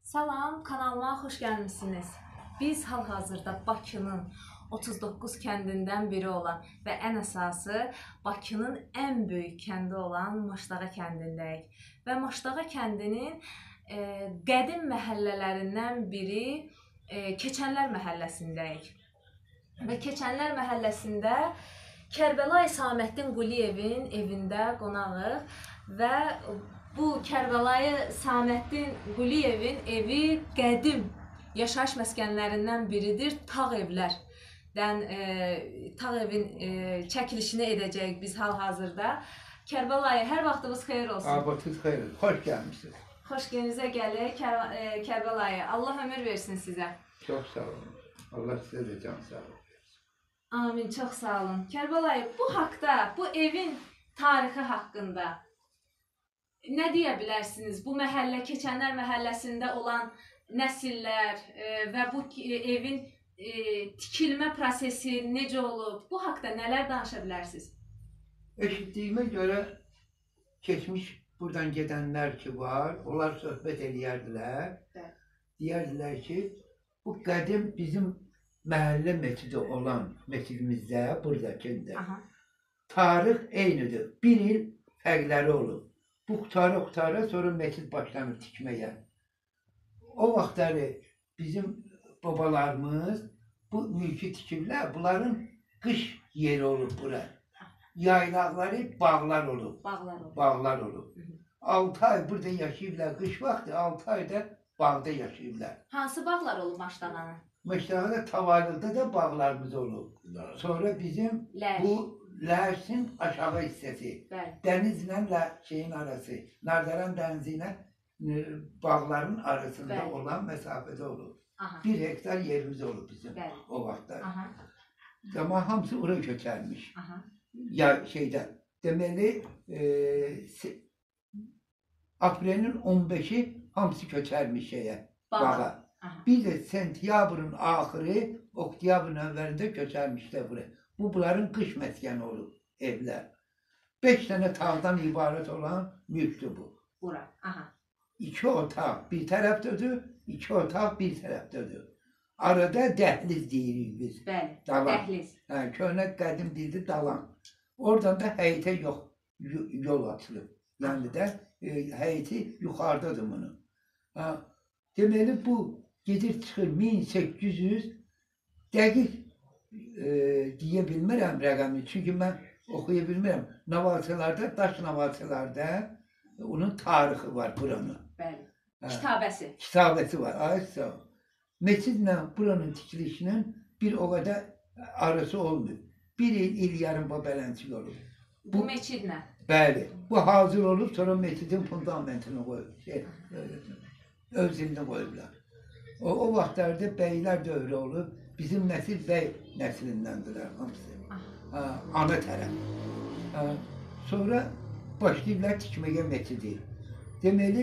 Salam, kanalıma xoş gəlmişsiniz. Biz hal-hazırda Bakının 39 kəndindən biri olan və ən əsası Bakının ən böyük kəndi olan Maşdağa kəndindəyik. Və Maşdağa kəndinin qədim məhəllələrindən biri Keçənlər məhəlləsindəyik. Və Keçənlər məhəlləsində Kərbəlayı Saməddin Quliyevin evində qonağıq və bu Kərbəlayı Saməddin Quliyevin evi qədim yaşayış məskənlərindən biridir. Tağ evlərdən tağ evin çəkilişini edəcəyik biz hal-hazırda. Kərbəlayı, hər vaxtınız xeyir olsun. Vaxtınız xeyir, xoş gəlmişsiniz. Xoş gününüzə gəlir Kərbəlayı. Allah ömür versin sizə. Çox sağ olun. Allah sizə də can sağlığı versin. Amin, çox sağ olun. Kərbəlayı, bu haqda, bu evin tarixi haqqında nə deyə bilərsiniz? Bu məhəllə, Keçənlər məhəlləsində olan nəsillər və bu evin tikilmə prosesi necə olub? Bu haqda nələr danışa bilərsiniz? Eşitdiyimə görə keçmiş buradan gedənlər ki var, onlar söhbət eləyərdilər. Deyərdilər ki, bu qədim bizim məhəllə məscidi olan məscidimizdə, buradakində tarix eynidir. Bir il fərqləri olub. Bu qutara sonra məscid başlanır tikməyə. O vaxtları bizim babalarımız bu mülki tikiblər, bunların qış yeri olub bura. Yaylaqları bağlar olub. Bağlar olub. 6 ay burada yaşayıblar, qış vaxtı 6 ayda bağda yaşayıblar. Hansı bağlar olub Maşdağanın? Maşdağada Tavallıqda da bağlarımız olub. Sonra bizim bu Ləhəsin aşağı hissəsi, dənizlə şeyin arası, Nardaran dənizi ilə bağların arasında olan məsafədə olub. 1 hektar yerimiz olub bizim o vaxtlar. Amma hamısı ora köçərmiş. Şeydən, deməli, aprelin 15-i hamısı köçərmiş şeyə, bağa. Bir də sentyabrın axırı, oktyabrın əvvəlində köçərmişlər buraya. Bunların qış məskəni olub evlər. 5 dənə tağdan ibarət olan mülkdür bu. Bura, 2 otaq bir tərəfdədir, 2 otaq bir tərəfdədir. Arada dəhliz deyirik biz. Bəli, dəhliz. Köhnə qədim dildir dalan. Oradan da həyətə yol açılıb. Yəni də həyəti yuxarıdadır bunun. Deməli bu gedir çıxır 1800 dəqiq deyə bilmirəm rəqəmi. Çünki mən oxuya bilmirəm. Navaçalarda, daş navaçalarda onun tarixi var buranın. Bəli. Kitabəsi. Kitabəsi var. Ay sağ ol. Məscidlə buranın tikilişinin bir o qədər arası olmuyor. 1 il yarım bələnçik olur. Bu məscidlə? Bəli. Bu hazır olub, sonra məscidin fundamentini qoyub. Öz ilini qoyublar. O vaxtlarda bəylər dövrü olub. Bizim nəsil bəy nəslindəndirlər hamısı. Ana tərəf. Sonra başlayıblar tikməyə məscidi. Deməli,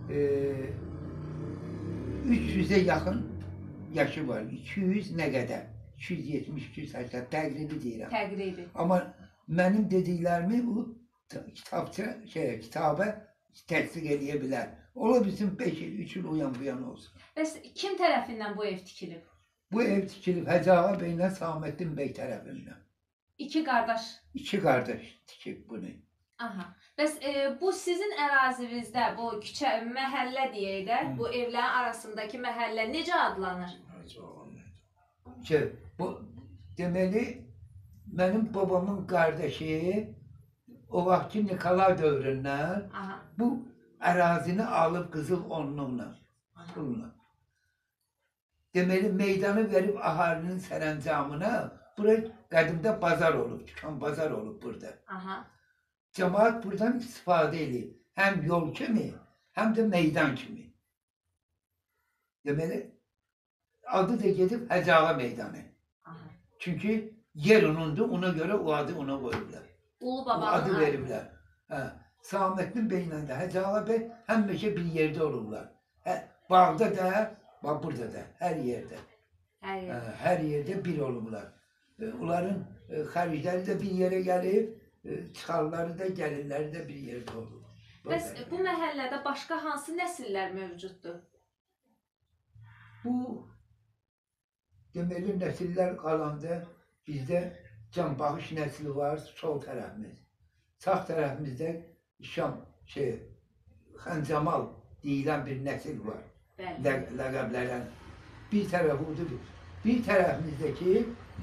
300-ə yaxın yaşı var. 200 nə qədər? 270-280 təqribi deyirəm. Təqribi. Amma mənim dediklərimi bu kitabə təsdiq edə bilər. Ola bizim 5 il, 3 il uyan bu yana olsun. Bəs kim tərəfindən bu ev tikilib? Bu ev tikilib Hacı Ağa bəylə Saməddin bəy tərəfindən. 2 qardaş? 2 qardaş tikib bunu. Bəs bu sizin ərazinizdə, bu küçə, məhəllə deyək də, bu evlərin arasındakı məhəllə necə adlanır? Deməli, mənim babamın qardaşı o vaxtki Nikolay dövründən bu ərazini alıb qızıl onunla. Deməli, meydanı verib əhalinin sərəncamına, bura qədimdə bazar olub, dükan bazar olub burada. Cəmaat buradan istifadə edib, həm yol kimi, həm də meydan kimi. Deməli, adı da gedib Hacı Ağa meydanı. Çünki yer onundur, ona görə o adı ona qoyublar. Ulu babanın adı veriblər. Saməddin bəylə də Hacı Ağa bəy həmişə bir yerdə olurlar. Bağda da, burada da, hər yerdə. Hər yerdə bir olublar. Onların xəricləri də bir yerə gəlib, çıxarları da, gəlirləri də bir yerdə olub. Bəs bu məhəllədə başqa hansı nəsillər mövcuddur? Bu deməli nəsillər qalanda bizdə Can Bağış nəsli var, sol tərəfimiz. Sağ tərəfimizdə Şam Xəncəmal deyilən bir nəsil var. Ləqəblərən. Bir tərəfi odur. Bir tərəfimizdəki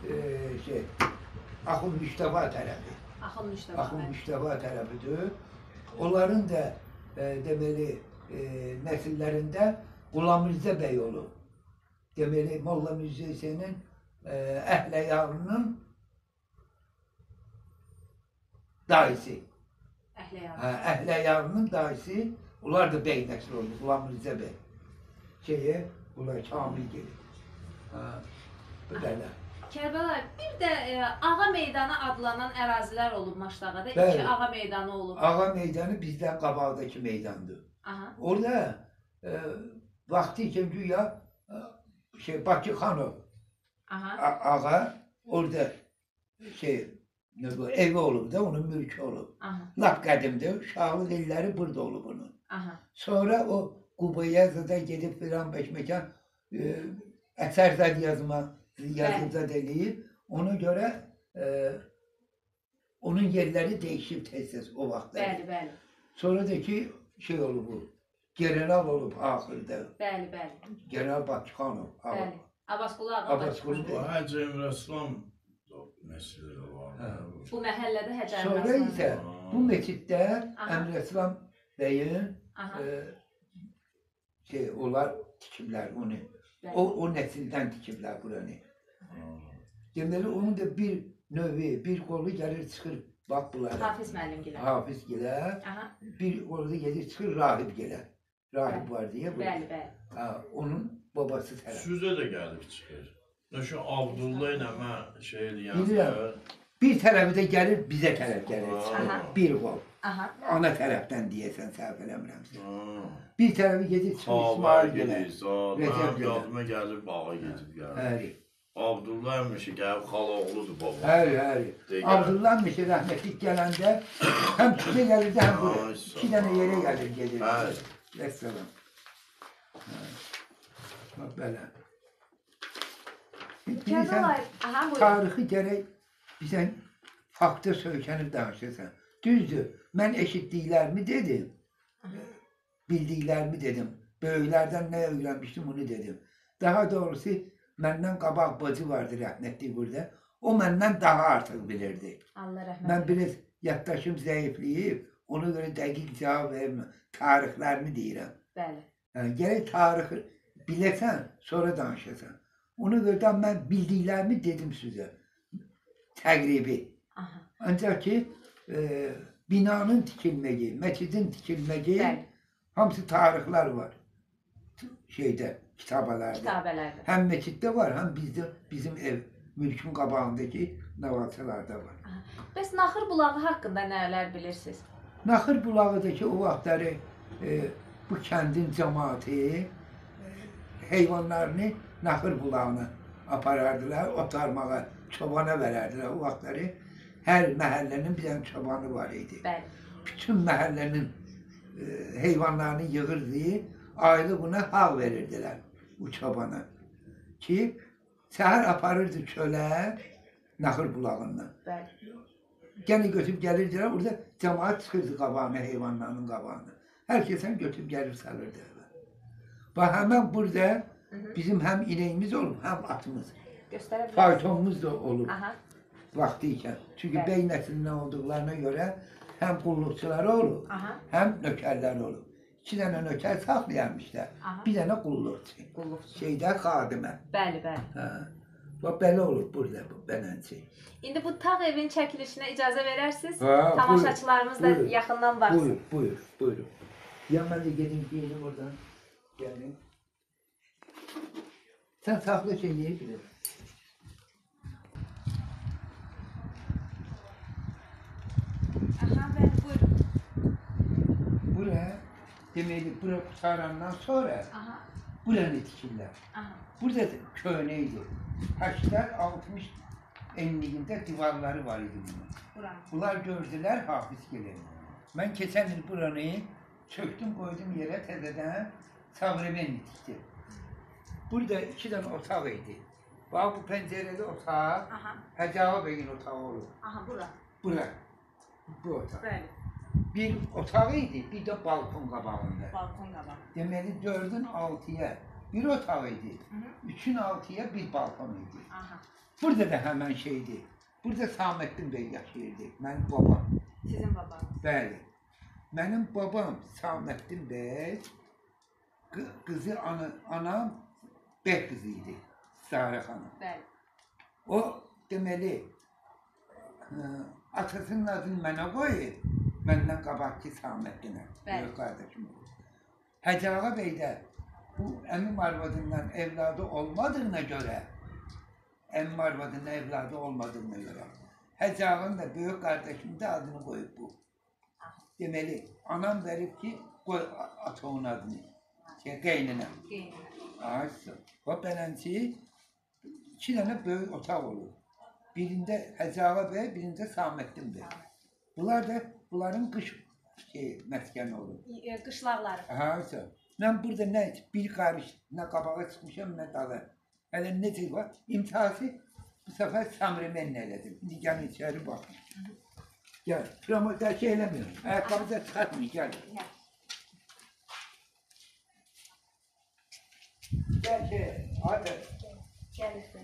Axund Müştəba tərəfi. Axund Müştəba tərəfidir. Onların da deməli nəsillərində Qulam Mirzə bəy olub. Deməli Molla Mirzə Hüseynin Əhləyanının daisi. Əhləyanının daisi. Onlar da bəy nəsil oldu. Qulam Mirzə bəy. Bunlar Kamil gelir. Böyle. Kərbəlayi, bir də Ağa Meydanı adlanan ərazilər olub Maşdağada. İki Ağa Meydanı olub. Ağa Meydanı bizdən qabaqdakı meydandır. Orada vaxtı ikən güya Bakı Xanov ağa orada evi olub da, onun mülkü olub. Lap qədimdir, uşaqlıq illəri burada olub onun. Sonra o Qubayazada gedib filan beşməkan əsərzad yazıbzad eləyib. Ona görə onun yerləri değişib tez-tez o vaxtda. Bəli. Sonradakı olub bu. General olub axırda. Bəli. General Bakıxanov. Bəli. Abbasqulu ağa. Abbasqulu. Həcə Əmrəslan nəsli var. Bu məhəllədə Həcə Əmrəslan. Sonra isə bu meçiddə Əmrəslan bəyin onlar tikiblər onu. O nəsildən tikiblər buranı. Deməli, onun da bir növü, bir qolu gəlir çıxır, bax bunlara. Hafiz müəllim gələr. Hafiz gələr. Bir qolu da gedir çıxır, rahib gələr. Rahib var deyə. Bəli. Onun babası tərəf. Süzə də gəlib çıxır. Şu Abdullah ilə mən eləyəm. Bir tərəfi də gəlir, bizə tərəf gəlir. Bir qol. Ana tərəfdən deyəsən, səhv eləmirəmsə. Bir tərəfi gedir, çıxır, İsmail gələr. Mənim yadıma gəlib, bağa gedib gəlir. Abdullah əmişi gəlib, xalaoğludur baba. Həri. Abdullah əmişi rəhmətlik gələndə həm küçə gəlirdi, həm bura. İki dənə yerə gəlir, gedir. Vəssalam. Belə. Tarixi gərək bizən fakta söykənib danışırsan. Düzdür, mən eşitdiklərimi dedim, bildiklərimi dedim. Böyüklərdən nə öyrənmişdim, onu dedim. Daha doğrusu, məndən qabaq bacı vardı rəhmətlik burada. O məndən daha artıq bilirdi. Allah rəhmət. Mən biraz yaddaşım zəifləyib, ona görə dəqiq cavab verməm. Tarixlərimi deyirəm. Bəli. Gərək tarixi biləsən, sonra danışasan. Ona görə mən bildiklərimi dedim sizə. Təqribi. Ancaq ki, binanın tikilməyi, məscidin tikilməyi, hamısı tarixlər var. Kitabələrdə. Həm məsciddə var, həm bizim ev, mülkün qabağındakı navasalarda var. Bəs Naxır bulağı haqqında nələr bilirsiniz? Naxır bulağıdakı o vaxtları bu kəndin cəmaatı heyvanlarını Naxır bulağına aparardılar, otarmağa, çobana verərdilər. O vaxtları hər məhəllənin bir dənə çobanı var idi. Bütün məhəllənin heyvanlarını yığırdı, aylı buna hal verirdilər bu çobana. Ki, səhər aparırdı çölə Naxır bulağından. Gene götürüb gəlirdilər, orada cəmaat çıxırdı qabağına, heyvanlarının qabağına. Hər kəsən götürüb gəlib salırdı. Bax, həmən burada bizim həm inəyimiz olub, həm atımız. Faytonumuz da olub vaxtı ikən. Çünki bəy nəslindən olduqlarına görə həm qulluqçuları olub, həm nökərləri olub. 2 dənə nökər saxlayanmışlar, bir dənə qulluqçu. Şeydə xadimə. Bəli. Bax, belə olub burada bu bələnçi. İndi bu tağ evin çəkilişinə icazə verərsiniz, tamaşaçılarımız da yaxından baxsın. Buyurun. Ya mən də gedim, gelim oradan, gəlim. Sən saxla şeyliyi bilir. Bəli, buyurun. Bura, deməli, bura qutarandan sonra buranı tikirlər. Burada köhnəydi. 80-60 enliyində divarları var idi bunun. Bunlar gördülər, Hafiz gelir. Mən keçən il buranı çöktüm, qoydum yerə təzədən Savremeni tikdim. Burada 2 tane otaq idi. Bax bu pəncərəli otaq, Aha. Hacı Ağa bəyin otağı olur. Aha bura. Bura, bu otaq. Bəli. Bir otaq idi, bir də balkon qabağında. Balkon qabağı. Deməli 4-ün 6-ya bir otaq idi, 3-ün 6-ya bir balkon idi. Aha. Burada da həmən şeydi. Burada Samettin bəy yaşayırdı, mənim babam. Sizin babanız. Bəli. Mənim babam Samettin bəy, qızı anam bəy qızı idi, Sarı xanım. Bəli. O deməli atasının adını mənə qoyub, məndən qabaqki Samettinə, böyük qardaşım olur. Hacı Ağa bəy də bu əmim arvadından evladı olmadığına görə, Hacı Ağa'nın da böyük qardaşım da adını qoyub bu. Deməli, anam verib ki, qoy ata onun adını, qeynine. Ağaçsın. O belənçi 2 dənə böyük otaq olur. Birində Hacı Ağa bəy, birində Samettin bəy. Bunlar da bunların qış məskəni olur. Qışlaqları. Ağaçsın. Mən burada nə bir qarış, nə qabağa çıxmışam, nə dala. Hələ necə var? İmtihası bu səfər Samrimenlə elədim. İndi gəlin içəri baxın. Gəl, promotdakı eləmiyorum. Ayaqqabı da çıxartmayın, gəl. Gəl ki, hadi. Gəlirsin.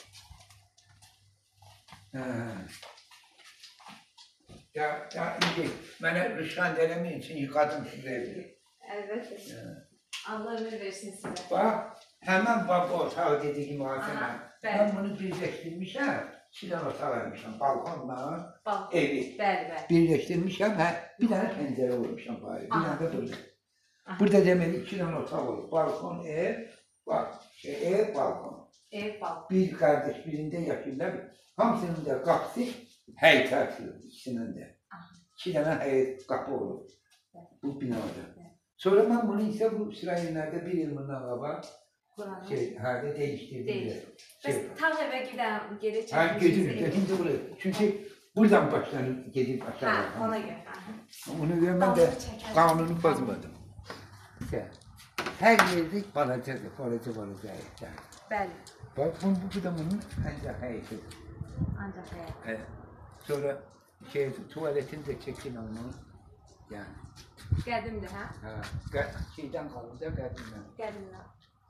Ya indi mənə rüşvət eləməyin üçün yıqadım sizə evi. Əlbəttə. Allah ömür versin sizə. Bax, həmən baba otağı dediyim Hasan'a. Bəli. Mən bunu birləşdirmişəm, 2 dənə otaq vermişəm, balkonla, evi. Bəli, bəli. Birləşdirmişəm, bir dənə pəncərə vurmuşam bari, bir dənə də burada. Burada deməli 2 dənə otaq olur, balkon, ev, bax, ev, balkon. Ev, balkon. Bir qardaş birində yaşayırlar, hamısının da qapısı həyət açılır, ikisinin də. 2 dənə həyət qapı olur bu binada. Sonra mən bunu isə bu İsraillərdə 1 il bundan qabaq hədə dəyişdirdim. Bəs tağ evə gedib Gedim de buraya. Çünki buradan başlanıb gedib aşağı. Ha, ona görə. Ona görə mən də qanunu pozmadım. Hər yerdə balacadır, balaca həyətlər. Bəli. Bax, bu da bunun ancaq həyətidir. Ancaq həyət. Sonra tuvaletini də çəkin onu. Yəni. Qədimdir, hə? Şeydən qalır da qədimdən. Qədimdən.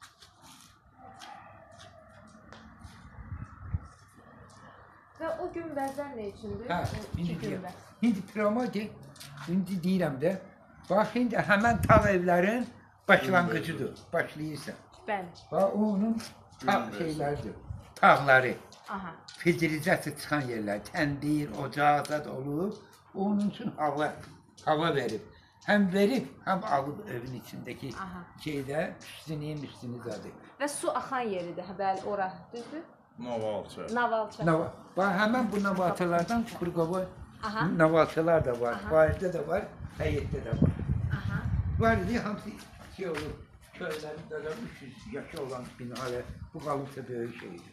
Və o günbəzlər nə üçündür? İndi piramadik, indi deyirəm də, bax, indi həmən tağ evlərin başlanğıcıdır, başlayırsan. Bəli. Bax, onun şeyləridir, tağları, filtrizasiya çıxan yerlər, təndir, ocaq, zad olur, onun üçün hava verib. Həm verib, həm alıb evin içindəki şeydə üstünü zadı. Və su axan yeridir, bəli, ora, düzdür? Navalça. Bax, həmən bu navalçalardan Qurqova navalçalar da var, bayırda da var, həyətdə də var. Var idi, hamısı şey olur, köylərin də 300 yaşı olan binalar, bu qalıbsa böyük şeydir.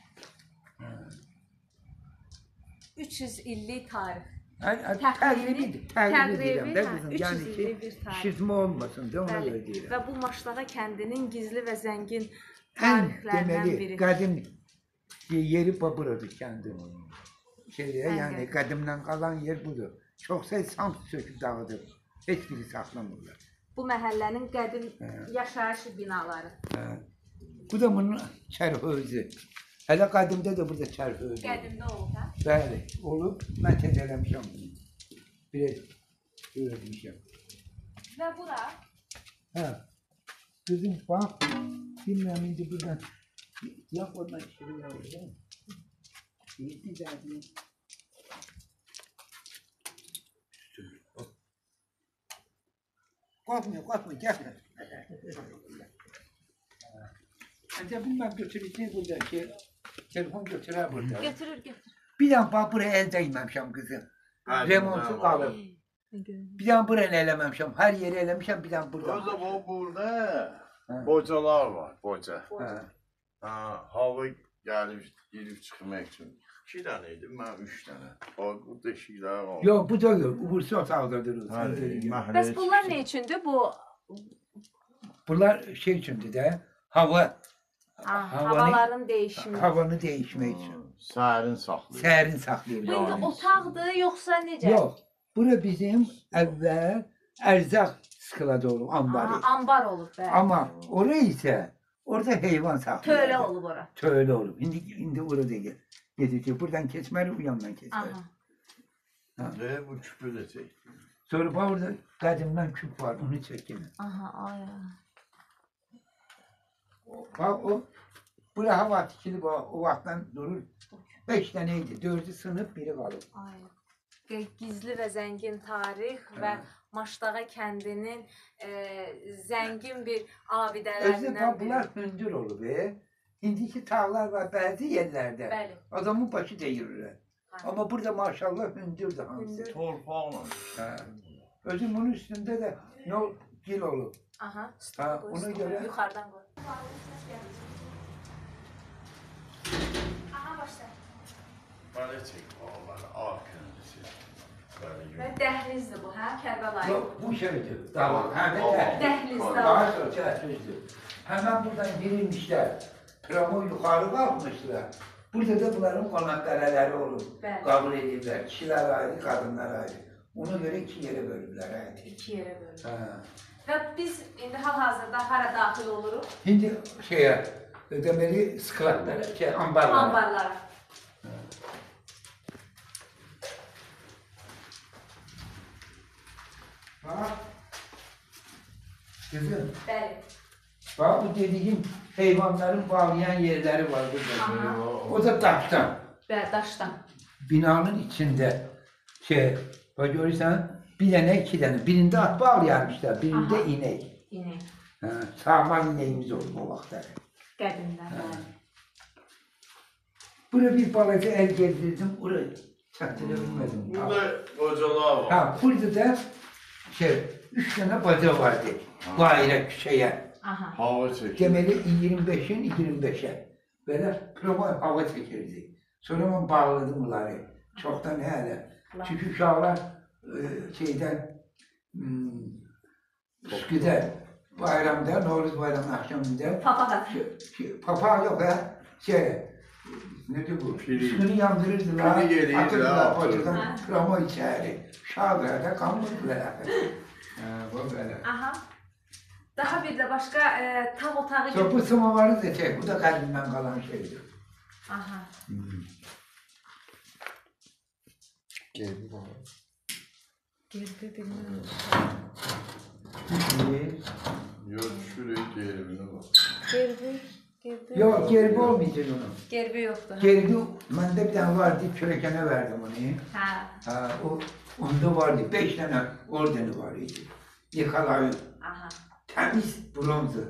300 illik tarix. Təqribi deyirəm də qızım, yəni ki, şişirtmə olmasın da ona görə deyirəm. Və bu Maşlağa kəndinin gizli və zəngin Ən tarixlərindən deməli, biridir. qədim yeri buradır kəndin. Yəni qədimdən qalan yer budur. Çoxsa hamısı söküb dağıdır, heç biri saxlamırlar. Bu məhəllənin qədim yaşayış binaları. Bu da bunun çərhözü. Hələ qədimdə də burada çərhözü. Qədimdə olub, hə? Bəli, olub, mən təcələmişəm bunu. Biraz öyrətmişəm. Və bura? Qızım, bax, bilməm indi buradan, yox, ondan işini yavrudan. Bir dəqiq. Qorxmuyor, gəlmə. Ancaq bilməm götürəcək burada ki, telefon götürər burada. Götürür. Bir dənə bax, buraya el dəyməmişəm qızım. Remontu qalıb. Bir dənə buraya eləməmişəm, hər yeri eləmişəm, bir dənə burada. O zaman burada bocalar var, boca. Hava gəlib, girib çıxmaq üçün. 2 dənə idi, mən 3 dənə. Bu deşiklər var. Yox, bu da yox, uğursu otaqdadır. Bəs bunlar nə üçündür? Bunlar şey üçündür də, hava Havaların değişimi. havanı değişmək üçün. Sərin saxlayır. Sərin Bu saxlayır. indi otaqdır yoxsa necə? Yox, bura bizim əvvəl ərzaq skladı olub, ambarı. Ambar olub bəli. Amma ora isə orada heyvan saxlayır. Tölə olub ora. Tölə olub. İndi orada gedəcək. Buradan keçməli, bu yandan keçməli. Aha. Bu küpü də çək. Sonra bax orada qədimdən küp var, onu çəkin. Aha, ay. Bax o, bura hava tikili o vaxtdan durur. 5 dənə idi, 4'ü sınıb, biri qalıb. Ay. Gizli və zəngin tarix və Maşdağa kəndinin zəngin bir Özü abidələrindən biri. bunlar hündür olub. İndiki tağlar var bəzi yerlərdə. Bəli. Adamın başı değirlər. Amma burada maşallah hündürdür hamısı. Torpaqla. Özü bunun üstündə də ne gil olub. Aha, Ha, ona görə yuxarıdan qoy. Aha, başla. Belə çək. Arkını çək. Və dəhlizdir bu, hə? Kərbəlayı. yox, bu şeydir. Dağlar. Həmin Dəhliz Daha dağlar. sonra dəhlizdir. Həmən buradan girilmişlər. Pramo yuxarı qalxmışlar. Burada da bunların qonaq qələləri olur. Bəli. Qabul edirlər. Kişilər ayrı, qadınlar ayrı. Ona görə 2 yerə bölüblər həyəti. 2 yerə bölünür. Hə. Və biz indi hal-hazırda hara daxil oluruq? İndi şeyə, deməli, skladlara, ambarlara. Ambarlara. Bax. Kızım, Bəli. bax bu dediyim heyvanların bağlayan yerləri var burada. Aha. O da daşdan. Bəli, daşdan. Binanın içində bak görürsən, bir dənə, 2 dənə. Birində at bağlayarmışlar, birində Aha. inek. İnek. Sağman inəyimiz olub o vaxtlar. Qədimdən. Bəli. Bura bir balaca el gezdirdim, oraya çatdıra bilmədim. Burada qocalar var. Ha, burada da 3 dənə baca vardı. Dairə küçəyə. Aha. Hava çəkir. Deməli 25'in 25'e. Belə promo hava çəkirdi. Sonra mən bağladım bunları. Çoxdan hələ. Çünki uşaqlar şeydən Üsküdər bayramda, Novruz bayramının axşamında Papa da. Papa yox ha, nedir bu? Üstünü yandırırdılar, Pili geliyorlar, atırdılar atırdılar. bacadan promo içəri. Uşaqlar da qanmırdılar. Bu belə. Aha. Daha bir də başqa tav otağı Sonra bu sımavarı da çək, bu da qədimdən qalan şeydir. Aha. Gerbi var. Gerbi bilmirəm. Yox, şuraya gerbini var. Gerbi. Yox, gerbi olmayacaq onun. Gerbi yoxdur. Gerbi, məndə bir dənə vardı, kürəkənə verdim onu. Hə. Onda vardı, 5 dənə ordeni var idi. Nikolay'ın Aha. təmiz bronzu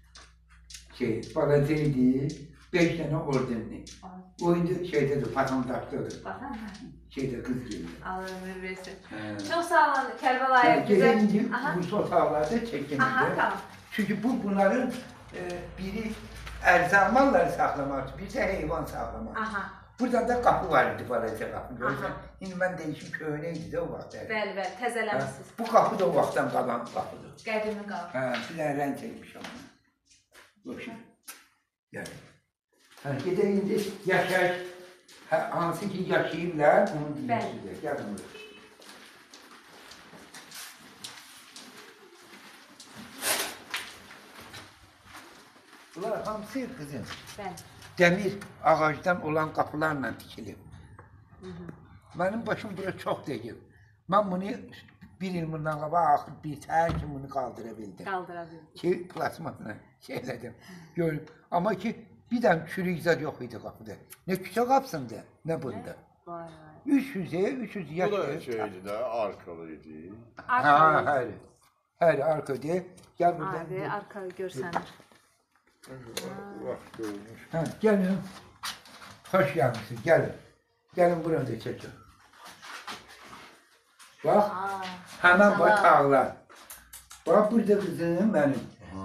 balacaydı, 5 dənə ordenli. O indi şeydədir, patentdadır. Baxın. Kız gibi. Allah ömür versin. Çox sağ olun Kərbəlayı. Gelen indi bu otaqlarda çəkildi. Aha, tamam. Çünki bunların biri ərzaq malları saxlamaq, bir də heyvan saxlamaq. Aha. Buradan da qapı var idi, balaca qapı. Görürsən, indi mən deyişim köhnə idi də o vaxt. Bəli, bəli, təzələmişsiniz. Bu qapı da o vaxtdan qalan qapıdır. Qədimi qalıb. Bir dənə rəng çəkmişəm ona. Yoxsa. Yəni. Gedək indi yaşayış, hansı ki yaşayırlar, onu deyim sizə. Gəlin buraya. Bunlar hamısı qızım. Bəli. Dəmir ağacdan olan qapılarla tikilib. Mənim başım bura çox deyil. Mən bunu bir il bundan qabaq axır bir təhər ki bunu qaldıra bildim. Qaldıra bildim. Ki plasmatla şeylədim, görüb. Amma ki bir dənə çürük zad yox idi qapıda. Nə küçə qapısında, nə bunda. Vay vay. 300 yaş. Bu da şeydi də, arkalıydı. Ha, hər arkadır. Gəl buradan. Abi, arka görsənir. Vaxt görmüş. Hə, gəlin. Xoş gəlmişsiniz, gəlin. Gəlin buranı da çəkin. Bax, həmən var tağlar. Bax, burada qızım mənim.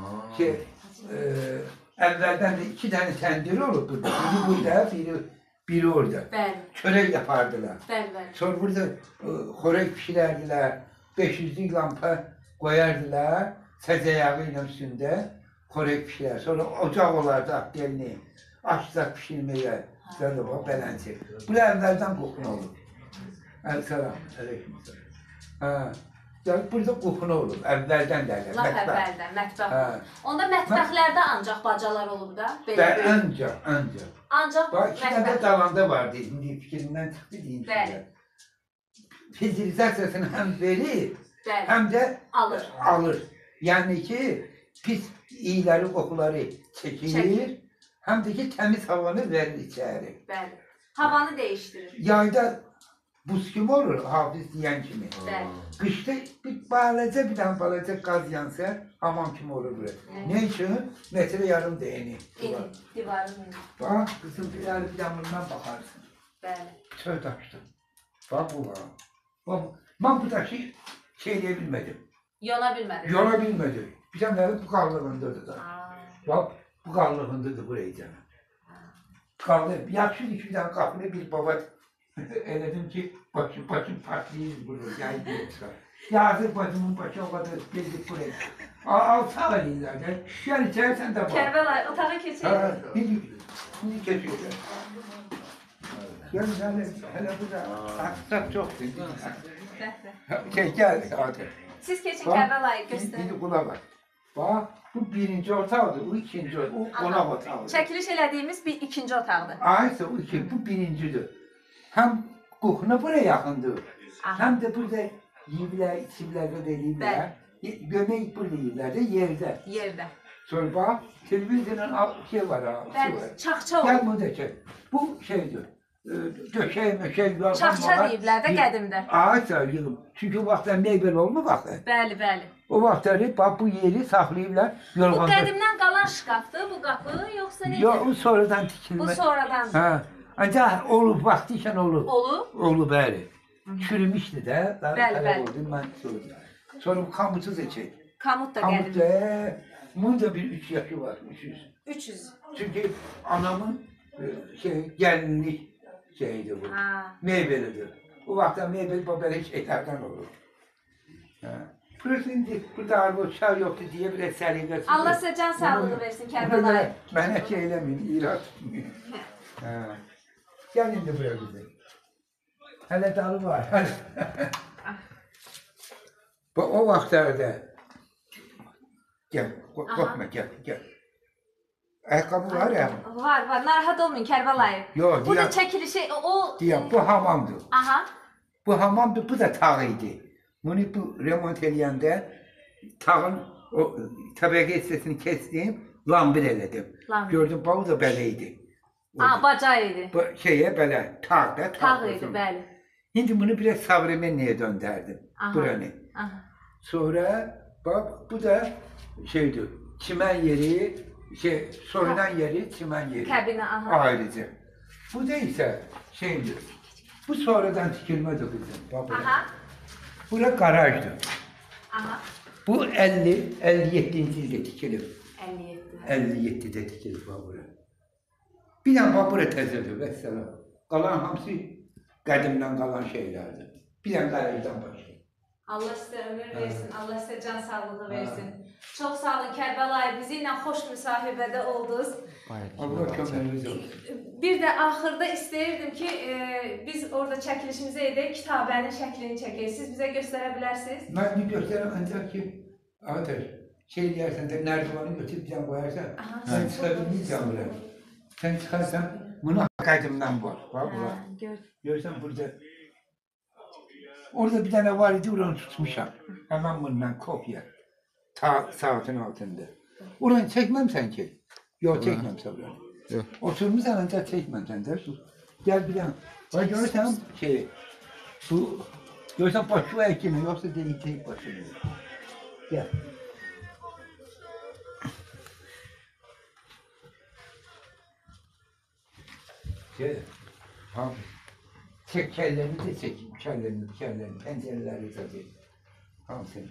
Əvvəldən də 2 dənə təndir olub burada. Biri burada, biri orada. Bəli. Çörək yapardılar. Bəli, bəli. Sonra burada xörək pişirərdilər. 500'lük lampa qoyardılar. Səcayağı ilə üstündə. korek pişirer. Sonra ocaq olardı gelini. Açlar pişirmeye. Sonra bu belenci. Bu evlerden kokun olur. Selam. Aleyküm selam. Ha. Yani burada kokunu olur, evlərdən derler. Lap əvvəldən, mətbəx. Hə. Onda mətbəxlərdə ancaq bacalar olub da, Və belə. ancaq. Ancaq Bax, iki dənə mətbəx. dalanda vardı, indi fikrindən çıxdı deyim Bəli. sizə. Filtrizasiyasını həm verir, Bəli, həm də alır. Yəni ki, pis iyləri, qoxuları çəkilir, həm də ki, təmiz havanı verir içəri. Bəli. Havanı dəyişdirir. Yayda buz kimi olur, Hafiz deyən kimi. Bəli. Qışda bir dənə balaca qaz yansa, hamam kimi olur burası. Ne için? Metre yarım değini. Eni, divarın eni. Bak kızım bir bundan bakarsın. Bəli. Söz açtım. Bak bu var. Bak, ben bu taşı şeyleyebilmedim. Yola bilmədim. Yola bilmedim. Bir tane bu kallığındadır da. Bak bu kallığındadır burayı canım. Kaldı. Yaxşıdır ki bir tane kapıda bir baba elədim ki başım patlayır burada. Yani yazık bacımın başı o kadar geldik buraya. Al sağ elin zaten. Gel içeri sen de bak. Kərbəlayı, otağa keçelim. Şimdi geçiyor. Gel hele bu da aksak çok dedi. Gel hadi. Siz keçin Kərbəlayı, göstərin. Bir kula bak. Bak bu birinci otaqdır, bu ikinci otaq, o qonaq otaqdır. Çəkiliş elədiyimiz bir ikinci otaqdır. Aysa o iki, bu birincidir. Hem kokuna buraya yakındır. Hem de burada yiyirlər, içirlər və deyirlər. Gömək burada yiyirlər də yerdə. Yerdə. Sonra bak, televizyonun şey var ha. Bəli, çaxça olur. Gel burada çek. Bu şeydir. Döşək, möşək, yorğan. Çaxça deyiblər də qədimdə. Aysa yığım. Çünkü o vaxtlar mebel olma vaxtı. Bəli, bəli. O vaxtları bak bu yeri saklayıblar. Bu qədimdən qalan şkafdır bu qapı, yoxsa necə? Yok, o sonradan tikilmə. Bu sonradan. Ha. Ancaq olub, vaxtı işən olub. Olub? Olub, bəli. Çürümüşdü də. Bəli. Mən sordum. Sonra bu kamutu da çek. Kamut da Kamut qədim. da, bunun da bir 3 yaşı var, 300. 300. Çünkü anamın gelinlik şeyiydi bu. Ha. Meybelidir. O vaxtda meybel böyle şeylerden olur. Ha. Burası indi, burada araba çay yoktu diye bir səliqəsiz. Allah sizə can sağlığı versin Kərbəlayı. Mənə şey eləməyin, ilah tutmayın. Gel indi buraya güzel. Hele dalı var. O vaxtlarda gel, korkma gel. Ayakkabı var ya. Var, narahat olmayın Kərbəlayı. Yok, Bu da çəkilişi, o... bu hamamdır. Aha. Bu hamamdır, bu da tağ idi. Bunu bu remont eləyəndə tağın o təbəqə hissəsini kesdim, lambir elədim. Gördüm, bu da belə idi. Baca idi. Bu şeyə belə, tağ da Tağ idi, bəli. Şimdi bunu biraz savremenliğe döndürdüm. Buranı. Sonra bak bu da şeydi, çimen yeri, soyunan yeri, çimen yeri. Kabine, aha. Ayrıca. Bu da ise şeydi, bu sonradan tikilmedi kızım. Bak Aha. Bura garajdı. Aha. Bu 57. ilde tikilir. 57. 57'de tikilir bak bura. Bir tane bak bura təzədir, vəssalam. Qalan hamısı qədimdən qalan şeylərdir. Bir tane garajdan başlayır. Allah sizə ömür versin, Allah sizə can sağlığı versin. Çox sağ olun Kərbəlayı, bizi ilə xoş müsahibədə oldunuz. Allah köməyiniz olsun. Bir də axırda istəyirdim ki, biz orada çəkilişimizi edək, kitabənin şəklini çəkək. Siz bizə göstərə bilərsiniz? Mən bir göstərəm, ancaq ki, Ateş, şey deyərsən də, nərdivanı götürüb can qoyarsan, sən çıxabilməyəcəm bura. Sən çıxarsan, buna qədimdən var. Görürsən burada. Orada bir tane var idi, oranı tutmuşam. Hemen bundan kopya. Saatin altında. Oranı çekmem ki. Yok çekmem oranı. Yok. Oturmuşsan ancak çekmem sen de. Gel bir an. Bak görürsen şey, bu, görürsen başı var kimi, yoksa değil tek başını. Gel. Gel. Abi. Çek kellerini de çek, kellerini, pencereleri tabii. Hamsını.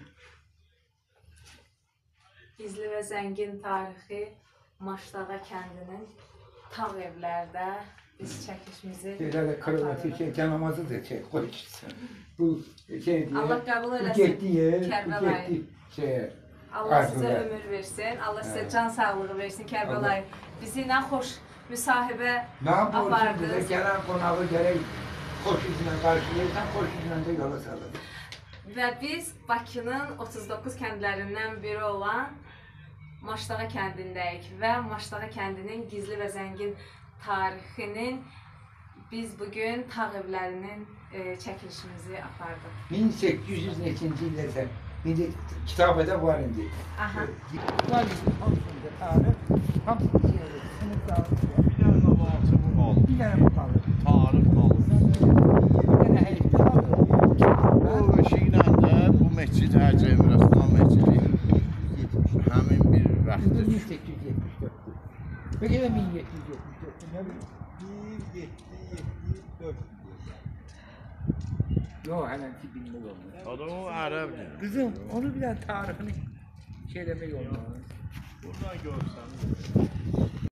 Gizli və zəngin tarixi Maşdağa kəndinin tağ evlərdə biz çəkilişimizi Şeylerle kırılması, canamazı da çek, koy gitsin. Bu şey diye, Allah qəbul bu eləsin. getdi yer, bu Kərbəlayı. getdi şeye. Allah sizə Arzular. ömür versin. Allah sizə can sağlığı versin Kərbəlayı. Bizi nə xoş müsahibə Ne yapıyorsun apardınız. bize gelen konağı gerek hoş yüzüne karşılayırsan hoş yüzüne de yola salır. Və biz Bakının 39 kəndlərindən biri olan Maşdağa kəndindəyik və Maşdağa kəndinin gizli və zəngin tarixinin biz bugün Tağ evlərinin çəkilişimizi apardıq. 1800 neçinci ildə sen, indi kitabada var indi. Aha. Var bizim hamısında tarih, hamısında sınıf dağıtıyor. Bir dənə qavalçı bu qaldı. Bir tane bu kalır. Tarix qaldı. Bir tane heykel kalır. Bu eşiklə də bu məscid Hacı Emraslan məscidi həmin bir Bu vaxtdır. 1874. Peki de 1774. Ne bileyim. 1774. Yok hemen ki bilmek olmaz. Adam o ərəbdir. Kızım onu bir tane tarihini şey demek olmaz. Buradan görsən.